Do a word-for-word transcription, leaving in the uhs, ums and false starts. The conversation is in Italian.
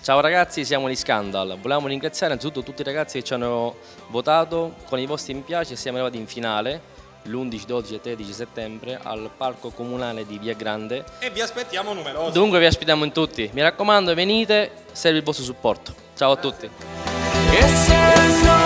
Ciao ragazzi, siamo gli Scandal. Volevamo ringraziare innanzitutto tutti i ragazzi che ci hanno votato con i vostri mi piace e siamo arrivati in finale l'undici, dodici e tredici settembre al Parco Comunale di Via Grande. E vi aspettiamo numerosi. Dunque vi aspettiamo in tutti. Mi raccomando, venite, serve il vostro supporto. Ciao a tutti.